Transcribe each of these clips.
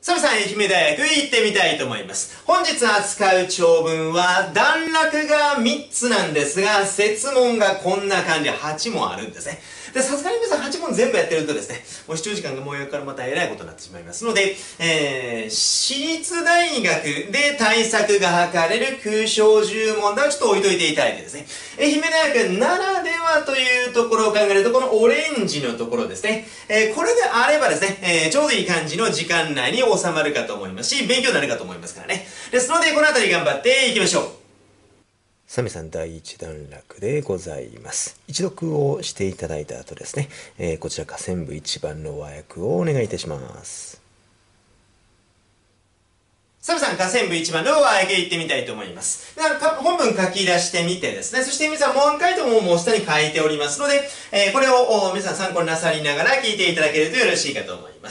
サムさん愛媛大学行ってみたいと思います。本日扱う長文は段落が3つなんですが、設問がこんな感じで8問あるんですね。で、さすがに皆さん8問全部やってるとですね、もう視聴時間がもうよからまた偉いことになってしまいますので、私立大学で対策が図れる空小10問題をちょっと置いといていただいてですね、愛媛大学ならではというところを考えると、このオレンジのところですね、これであればですね、ちょうどいい感じの時間内に収まるかと思いますし、勉強になるかと思いますからね。ですので、このあたり頑張っていきましょう。サメさん第1段落でございます。一読をしていただいた後ですね、こちら下線部1番の和訳をお願いいたします。サメさん下線部1番の和訳いってみたいと思います。本文書き出してみてですね、そして皆さん問回答ももう下に書いておりますので、これを皆さん参考になさりながら聞いていただけるとよろしいかと思います。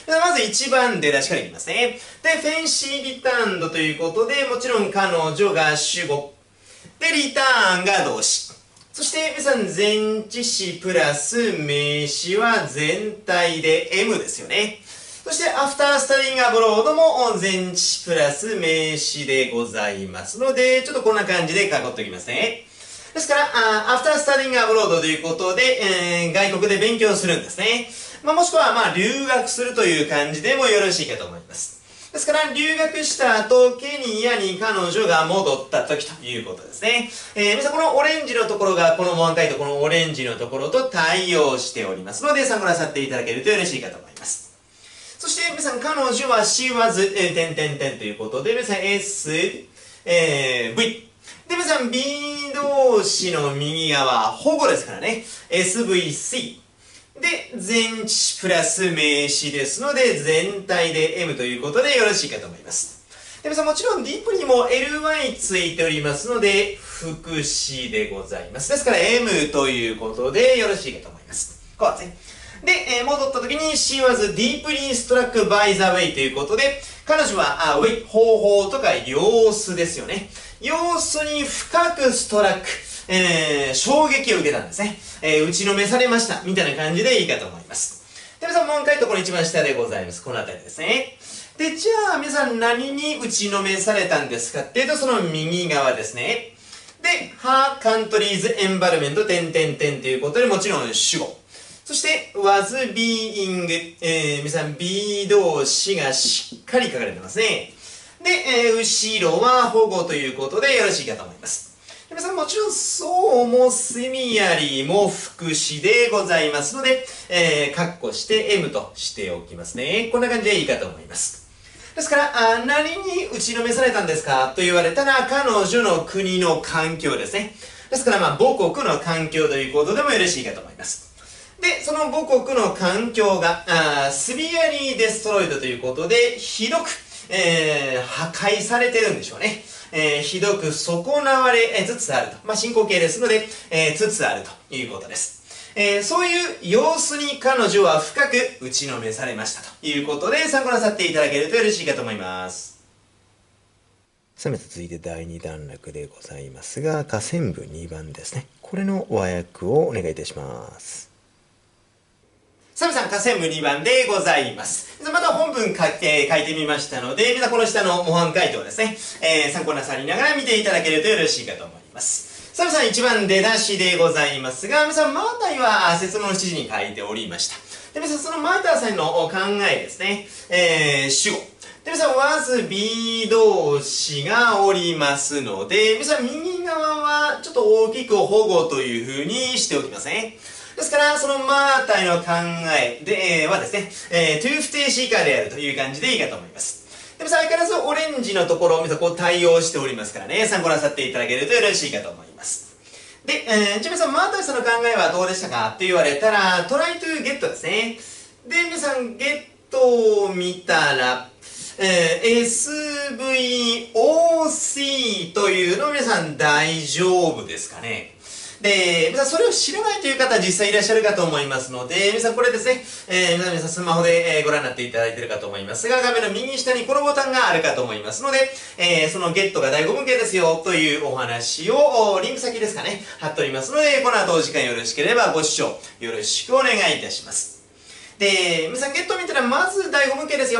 まず1番出だしからいきますね。で、フェンシーリターンドということで、もちろん彼女が主語。で、リターンが動詞。そして、皆さん、前置詞プラス名詞は全体で M ですよね。そして、アフタースタディングアブロードも前置詞プラス名詞でございますので、ちょっとこんな感じで囲っておきますね。ですから、アフタースタディングアブロードということで、外国で勉強するんですね。もしくは、留学するという感じでもよろしいかと思います。ですから、留学した後、ケニアに彼女が戻った時ということですね。皆さん、このオレンジのところが、この問題とこのオレンジのところと対応しておりますので、参考なさっていただけるとよろしいかと思います。そして、皆さん、彼女は she was、ということで、皆さん、S、V。で、皆さん、B 動詞の右側、保護ですからね。SVC。で、前置詞プラス名詞ですので、全体で M ということでよろしいかと思います。で、皆さんもちろんディープにも ly ついておりますので、副詞でございます。ですから M ということでよろしいかと思います。こうですね。で、戻った時に She was deeply struck by the way ということで、彼女は、way、方法とか様子ですよね。様子に深くストラック。衝撃を受けたんですね。打ちのめされました。みたいな感じでいいかと思います。で、皆さん、問回答この一番下でございます。このあたりですね。で、じゃあ、皆さん何に打ちのめされたんですかっていうと、その右側ですね。で、her country's environment ということで、もちろん主語。そして、was being、皆さん、be 動詞がしっかり書かれてますね。で、後ろは保護ということでよろしいかと思います。皆さんもちろん、そうもセミアリーも副詞でございますので、括弧して M としておきますね。こんな感じでいいかと思います。ですから、何に打ちのめされたんですかと言われたら、彼女の国の環境ですね。ですから、母国の環境ということでもよろしいかと思います。で、その母国の環境が、スビアリーデストロイドということで、ひどく、破壊されてるんでしょうね。ひどく損なわれつつあると。進行形ですので、つつあるということです。そういう様子に彼女は深く打ちのめされましたということで、参考なさっていただけるとよろしいかと思います。さて続いて第2段落でございますが、下線部2番ですね。これの和訳をお願いいたします。サムさん、下線部2番でございます。また本文書いてみましたので、皆さんこの下の模範回答ですね、参考なさりながら見ていただけるとよろしいかと思います。サムさん1番出だしでございますが、皆さん、マータイは説問の指示に書いておりました。で、皆さん、そのマーターさんの考えですね、主語。で、皆さん、was be 動詞がおりますので、皆さん、右側はちょっと大きく保護という風にしておきますね。ですから、そのマータイの考えで、はですね、to 不定詞以下であるという感じでいいかと思います。でも相変わらずオレンジのところを皆さんこう対応しておりますからね、参考なさっていただけるとよろしいかと思います。で、じゃあ皆さん、マータイさんの考えはどうでしたかって言われたら、try to get ですね。で、皆さん、get を見たら、SVOC というの皆さん大丈夫ですかね。で、皆さんそれを知らないという方実際いらっしゃるかと思いますので、皆さんこれですね、皆さんスマホでご覧になっていただいているかと思いますが、画面の右下にこのボタンがあるかと思いますので、そのゲットが第5文系ですよというお話を、リンク先ですかね、貼っておりますので、この後お時間よろしければご視聴よろしくお願いいたします。で、皆さんゲットを見たらまず第5文系ですよ。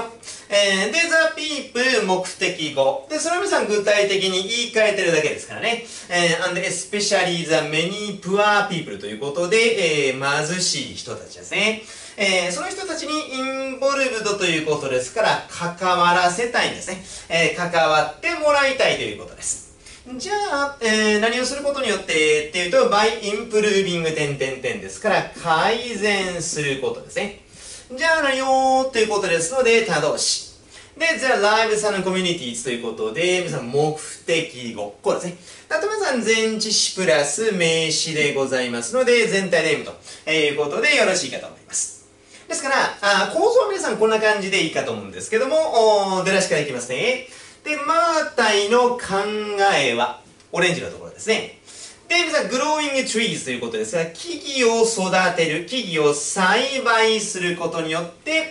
で、the people 目的語。で、それを皆さん具体的に言い換えてるだけですからね。and especially the many poor people ということで、貧しい人たちですね。その人たちにインボルブドということですから、関わらせたいんですね。関わってもらいたいということです。じゃあ、何をすることによってっていうと、by improving 点々点ですから、改善することですね。じゃあ何をということですので、他動詞。で、じゃあ lives and communities ということで、皆さん目的語。こうですね。例えば皆さん前置詞プラス名詞でございますので、全体ネームということでよろしいかと思います。ですから、構造は皆さんこんな感じでいいかと思うんですけども、出だしからいきますね。で、マータイの考えは、オレンジのところですね。で、皆さん、グローイング trees ということですが、木々を育てる、木々を栽培することによって、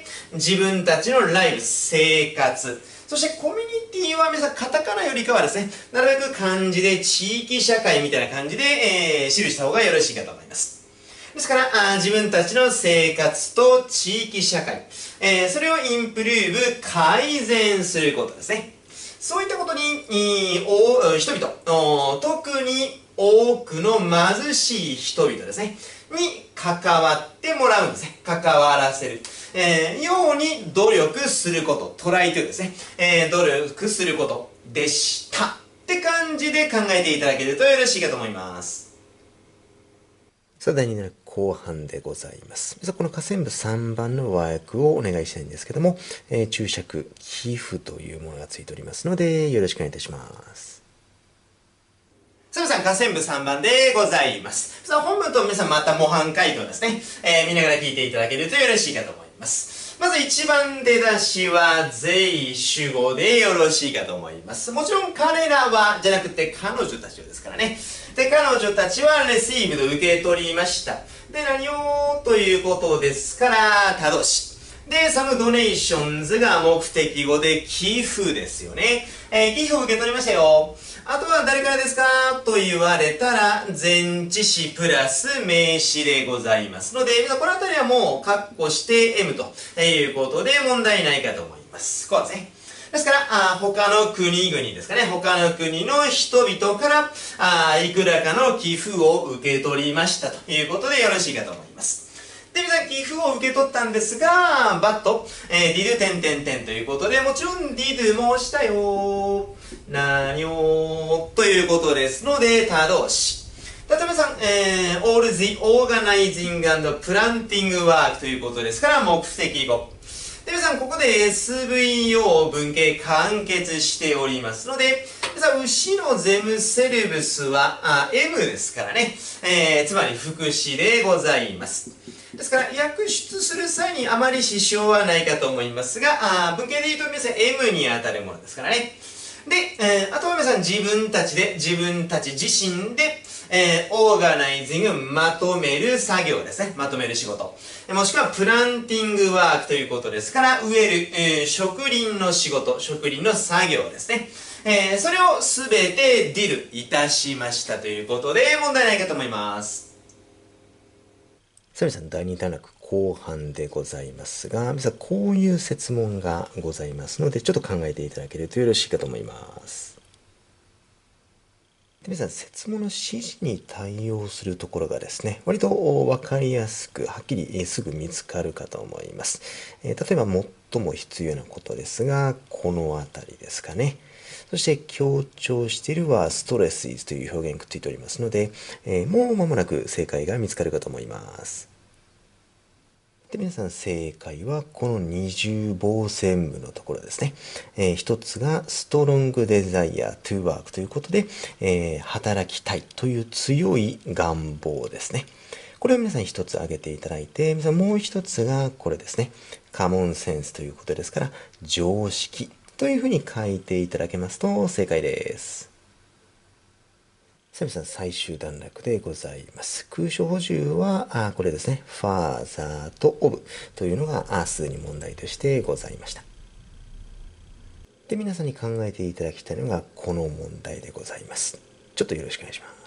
自分たちのライフ、生活、そしてコミュニティは皆さん、カタカナよりかはですね、なるべく漢字で地域社会みたいな感じで、記した方がよろしいかと思います。ですから、自分たちの生活と地域社会、それをインプルーブ、改善することですね。そういったことに、人々、特に多くの貧しい人々ですね、に関わってもらうんですね。関わらせる。ように努力すること、トライというですね、努力することでした。って感じで考えていただけるとよろしいかと思います。さあ、第2の後半でございます。この下線部3番の和訳をお願いしたいんですけども、注釈、寄付というものがついておりますので、よろしくお願いいたします。さあ、皆さん、下線部3番でございます。さあ、本文と皆さんまた模範解答ですね、見ながら聞いていただけるとよろしいかと思います。まず一番出だしは、全主語でよろしいかと思います。もちろん彼らは、じゃなくて彼女たちですからね。で、彼女たちはレシーブで受け取りました。で、何をということですから、他動詞。で、サムドネーションズが目的語で寄付ですよね。寄付を受け取りましたよ。あとは誰からですかと言われたら、前置詞プラス名詞でございますので、このあたりはもう、括弧して M ということで問題ないかと思います。こうですね。ですから、他の国々ですかね。他の国の人々から、いくらかの寄付を受け取りましたということでよろしいかと思います。で、皆さん寄付を受け取ったんですが、バット、did 点々点ということで、もちろん did もしたよ。何をということですので、他動詞。例えばさん、all the organizing and planting work ということですから、目的語。で、皆さん、ここで SVO 文型完結しておりますので、皆さん、牛のゼムセルブスは、M ですからね、つまり副詞でございます。ですから、訳出する際にあまり支障はないかと思いますが、文型で言うと皆さん M に当たるものですからね。で、あとは皆さん自分たち自身で、オーガナイジング、まとめる作業ですね。まとめる仕事。もしくは、プランティングワークということですから、植える、植林の仕事、植林の作業ですね。それをすべてディルいたしましたということで、問題ないかと思います。さあ皆さん、第2段落後半でございますが、皆さん、こういう設問がございますので、ちょっと考えていただけるとよろしいかと思います。で皆さん、設問の指示に対応するところがですね、割と分かりやすく、はっきりすぐ見つかるかと思います。例えば、最も必要なことですが、このあたりですかね。そして、強調しているは、ストレスイズという表現がくっついておりますので、もう間もなく正解が見つかるかと思います。で、皆さん正解はこの二重棒線部のところですね。一つがストロングデザイア to work ということで、働きたいという強い願望ですね。これを皆さん一つ挙げていただいて、皆さんもう一つがこれですね。カモンセンスということですから、常識というふうに書いていただけますと正解です。さあ皆さん最終段落でございます。空所補充は、これですね。ファーザーとオブというのがすでに問題としてございました。で、皆さんに考えていただきたいのがこの問題でございます。ちょっとよろしくお願いします。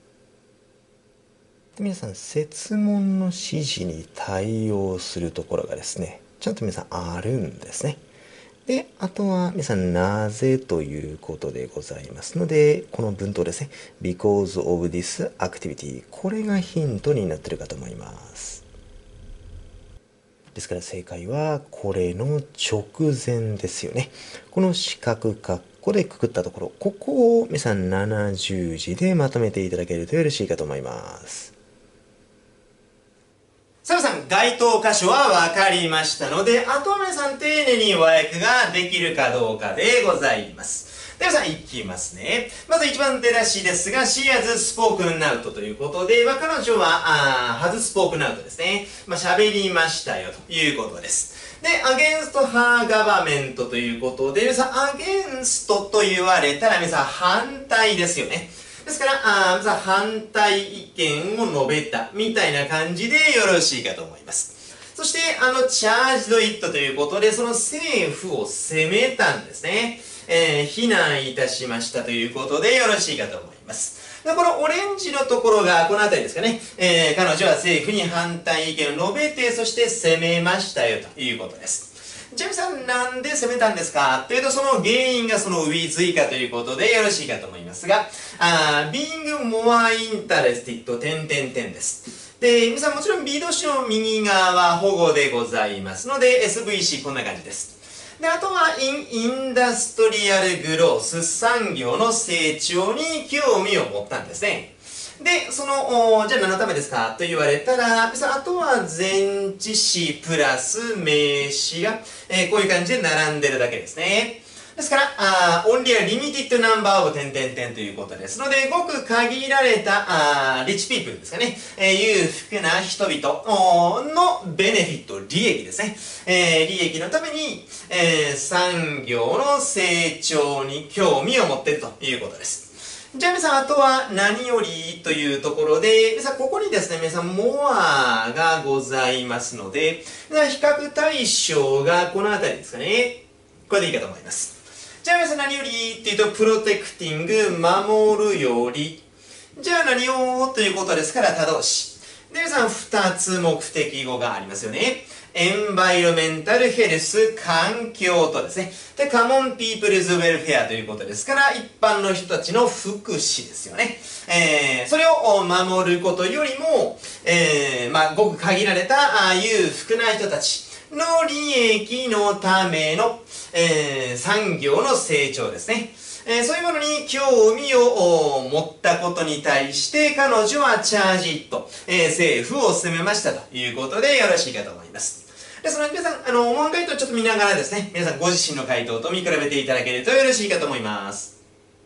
で、皆さん、設問の指示に対応するところがですね、ちゃんと皆さんあるんですね。 で、あとは皆さんなぜということでございますので、この文頭ですね。because of this activity。これがヒントになっているかと思います。ですから正解はこれの直前ですよね。この四角括弧でくくったところ、ここを皆さん70字でまとめていただけるとよろしいかと思います。さあ皆さん、該当箇所は分かりましたので、あとは皆さん丁寧に和訳ができるかどうかでございます。では皆さん、いきますね。まず一番出だしですが、she has spoken out ということで、彼女は、has spoken out ですね。喋りましたよということです。で、against her government ということで、皆さん、against と言われたら皆さん反対ですよね。ですから、反対意見を述べたみたいな感じでよろしいかと思います。そして、charged it ということで、その政府を責めたんですね。非難いたしましたということでよろしいかと思います。でこのオレンジのところがこの辺りですかね。彼女は政府に反対意見を述べて、そして責めましたよということです。ジェミさん、なんで責めたんですかというと、その原因がその with 以下ということでよろしいかと思いますが、being more interested です。で、皆さんもちろん B 動詞の右側は保護でございますので、SVC こんな感じです。で、あとは in industrial growth 産業の成長に興味を持ったんですね。で、じゃあ何のためですかと言われたら、あとは前置詞プラス名詞が、こういう感じで並んでるだけですね。ですから、only a limited number of ということですので、ごく限られた、rich people ですかね、裕福な人々のベネフィット、利益ですね。利益のために、産業の成長に興味を持っているということです。じゃあ皆さん、あとは何よりというところで、皆さん、ここにですね、皆さん、more がございますので、比較対象がこの辺りですかね。これでいいかと思います。じゃあ皆さん、何よりっていうと、プロテクティング、守るより。じゃあ何をということですから、他動詞。で、皆さん、二つ目的語がありますよね。エンバイロメンタルヘルス、環境とですね。で、カモンピープルズウェルフェアということですから、一般の人たちの福祉ですよね。それを守ることよりも、ごく限られた裕福な人たちの利益のための、産業の成長ですね。そういうものに興味を持ったことに対して、彼女はチャージイット、政府を責めましたということでよろしいかと思います。ですので皆さん、問問回答ちょっと見ながらですね、皆さんご自身の回答と見比べていただけるとよろしいかと思います。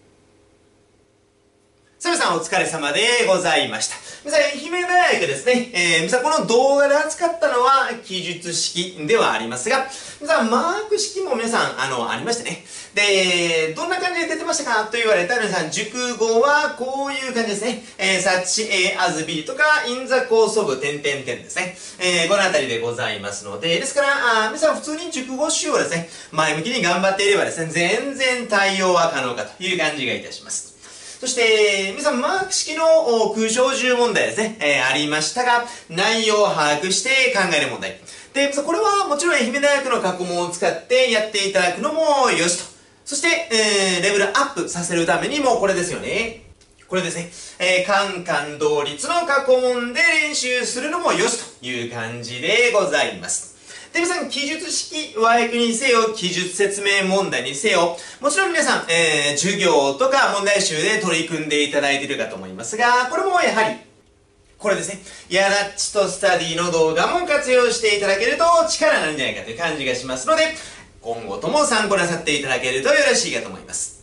さあ皆さんお疲れ様でございました。皆さん、愛媛大学ですね。皆さんこの動画で扱ったのは記述式ではありますが、皆さんマーク式も皆さん、ありましてね。で、どんな感じで出てましたかと言われたら皆さん、熟語はこういう感じですね。such as be とか in the course of ですね。このあたりでございますので、ですから、皆さん普通に熟語集をですね、前向きに頑張っていればですね、全然対応は可能かという感じがいたします。そして、皆さん、マーク式の空小10問題ですね、ありましたが、内容を把握して考える問題。で、これはもちろん愛媛大学の過去問を使ってやっていただくのもよしと。そして、レベルアップさせるためにもこれですよね。これですね。カンカン同率の過去問で練習するのもよしという感じでございます。で、皆さん、記述式和訳にせよ、記述説明問題にせよ、もちろん皆さん、授業とか問題集で取り組んでいただいているかと思いますが、これもやはり、これですね。ヤダッチとスタディの動画も活用していただけると力になるんじゃないかという感じがしますので、今後とも参考なさっていただけるとよろしいかと思います。